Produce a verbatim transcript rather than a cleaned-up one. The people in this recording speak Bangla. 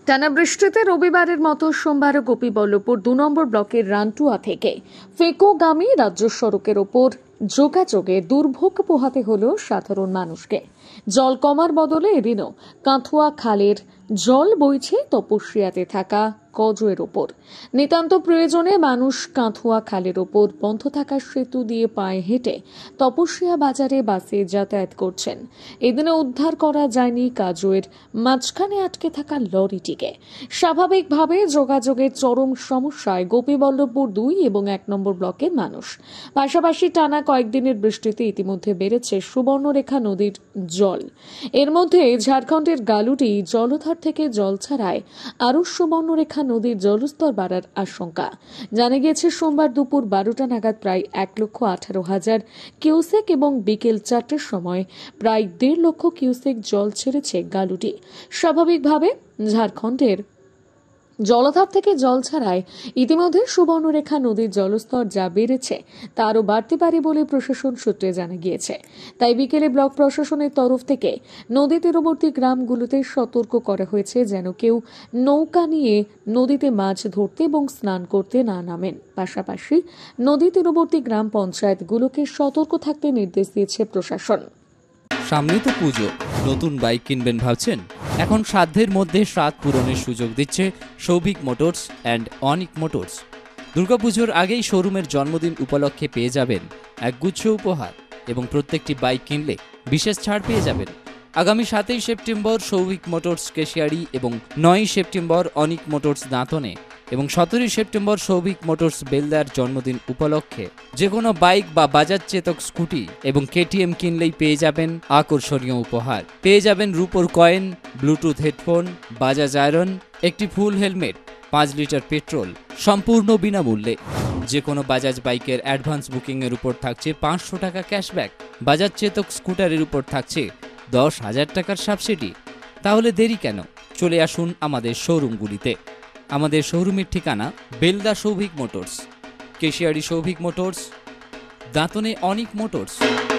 টানা বৃষ্টিতে রবিবারের মতো সোমবার গোপীবল্লভপুর দু নম্বর ব্লকের রান্টুয়া থেকে ফেকোগামী রাজ্য সড়কের ওপর যোগাযোগে দুর্ভোগ পোহাতে হলো সাধারণ মানুষকে। জল কমার বদলে এদিনও কাঁথুয়া খালের জল বইছে তপস্যাতে থাকা কজয়ের ওপর। নিতান্ত প্রয়োজনে মানুষ কাঁথুয়া খালের ওপর বন্ধ থাকা সেতু দিয়ে পায়ে হেঁটে তপস্যা বাজারে বাসে যাতায়াত করছেন। এদিনে উদ্ধার করা যায়নি কাজয়ের মাঝখানে আটকে থাকা লরিটিকে। স্বাভাবিকভাবে যোগাযোগের চরম সমস্যায় গোপীবল্লভপুর দুই এবং এক নম্বর ব্লকের মানুষ। পাশাপাশি টানা কয়েকদিনের বৃষ্টিতে ইতিমধ্যে বেড়েছে সুবর্ণরেখা নদীর জল। এর মধ্যে ঝাড়খণ্ডের গালুটি জলধার থেকে জল ছাড়ায় আরও সুবর্ণরেখা নদীর জলস্তর বাড়ার আশঙ্কা। জানা গিয়েছে সোমবার দুপুর বারোটা নাগাদ প্রায় এক লক্ষ আঠারো হাজার কিউসেক এবং বিকেল চারটের সময় প্রায় দেড় লক্ষ কিউসেক জল ছেড়েছে গালুটি। স্বাভাবিকভাবে ঝাড়খণ্ডের জলধার থেকে জল ছাড়ায় ইতিমধ্যে সুবর্ণরেখা নদীর জলস্তর যা বেড়েছে তা আরও বাড়তে পারে বলে প্রশাসন সূত্রে জানা গিয়েছে। তাই বিকেলে ব্লক প্রশাসনের তরফ থেকে নদী তীরবর্তী গ্রামগুলোতে সতর্ক করা হয়েছে যেন কেউ নৌকা নিয়ে নদীতে মাছ ধরতে এবং স্নান করতে না নামেন। পাশাপাশি নদী তীরবর্তী গ্রাম পঞ্চায়েতগুলোকে সতর্ক থাকতে নির্দেশ দিয়েছে প্রশাসন। সামনে তো পুজো, নতুন বাইক কিনবেন ভাবছেন? এখন সাধ্যের মধ্যে স্বাদ পূরণের সুযোগ দিচ্ছে Souvik motors and Anik motors. দুর্গাপুজোর আগেই শোরুমের জন্মদিন উপলক্ষে পেয়ে যাবেন একগুচ্ছ উপহার এবং প্রত্যেকটি বাইক কিনলে বিশেষ ছাড় পেয়ে যাবেন। আগামী সাতই সেপ্টেম্বর সৌভিক মোটরস কেশিয়ারি এবং নয়ই সেপ্টেম্বর অনিক মোটরস দাঁতনে এবং সতেরোই সেপ্টেম্বর সৌভিক মোটরস বেলদার জন্মদিন উপলক্ষে যে কোনো বাইক বা বাজাজ চেতক স্কুটি এবং কেটিএম কিনলেই পেয়ে যাবেন আকর্ষণীয় উপহার। পেয়ে যাবেন রূপোর coin, bluetooth headphone, Bajaj iron, একটি ফুল হেলমেট, পাঁচ লিটার পেট্রোল সম্পূর্ণ বিনামূল্যে। যে কোনো বাজাজ বাইকের অ্যাডভান্স বুকিংয়ের উপর থাকছে পাঁচশো টাকা ক্যাশব্যাক। বাজাজ চেতক স্কুটারের উপর থাকছে দশ হাজার টাকার সাবসিডি। তাহলে দেরি কেন? চলে আসুন আমাদের শোরুমগুলিতে। আমাদের শোরুমের ঠিকানা বেলদা সৌভিক মোটরস, কেশিয়ারি সৌভিক মোটরস, দাঁতনে অনিক মোটরস।